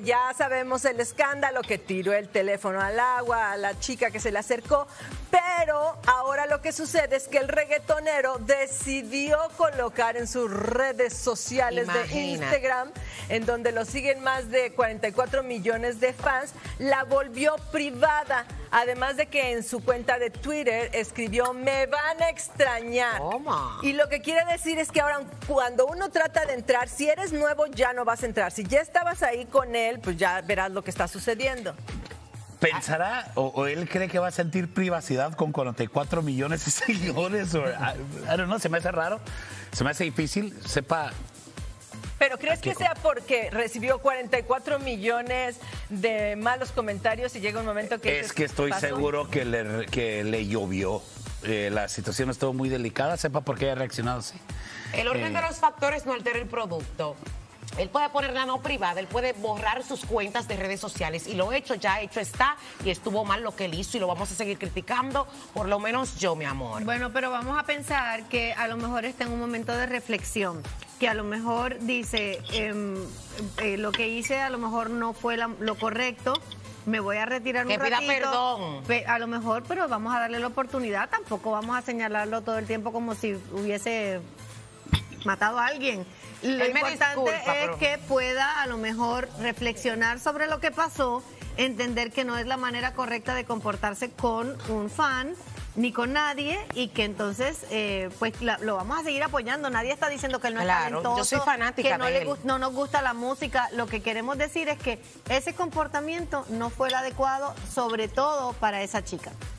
ya sabemos el escándalo, que tiró el teléfono al agua a la chica que se le acercó, pero ahora lo que sucede es que el reggaetonero decidió colocar en sus redes sociales de Instagram, en donde lo siguen más de 44 millones de fans, la volvió privada. Además de que en su cuenta de Twitter escribió: me van a extrañar. Toma. Y lo que quiere decir es que ahora cuando uno trata de entrar, si eres nuevo ya no vas a entrar. Si ya estabas ahí con él, pues ya verás lo que está sucediendo. ¿Pensará o él cree que va a sentir privacidad con 44 millones de seguidores? I don't know, se me hace raro, se me hace difícil, sepa... ¿Pero crees que sea porque recibió 44 millones de malos comentarios y llega un momento que... Es que estoy seguro que le llovió. La situación estuvo muy delicada, sepa por qué ha reaccionado así. El orden de los factores no altera el producto. Él puede ponerla no privada, él puede borrar sus cuentas de redes sociales y lo hecho ya hecho está, y estuvo mal lo que él hizo y lo vamos a seguir criticando, por lo menos yo, mi amor. Bueno, pero vamos a pensar que a lo mejor está en un momento de reflexión, que a lo mejor dice, lo que hice a lo mejor no fue lo correcto, me voy a retirar un ratito. Que pida perdón. A lo mejor, pero vamos a darle la oportunidad, tampoco vamos a señalarlo todo el tiempo como si hubiese matado a alguien. Lo importante es que pueda a lo mejor reflexionar sobre lo que pasó, entender que no es la manera correcta de comportarse con un fan ni con nadie, y que entonces pues lo vamos a seguir apoyando. Nadie está diciendo que él no es talentoso, yo soy fanática que no, de él. no nos gusta la música. Lo que queremos decir es que ese comportamiento no fue el adecuado, sobre todo para esa chica.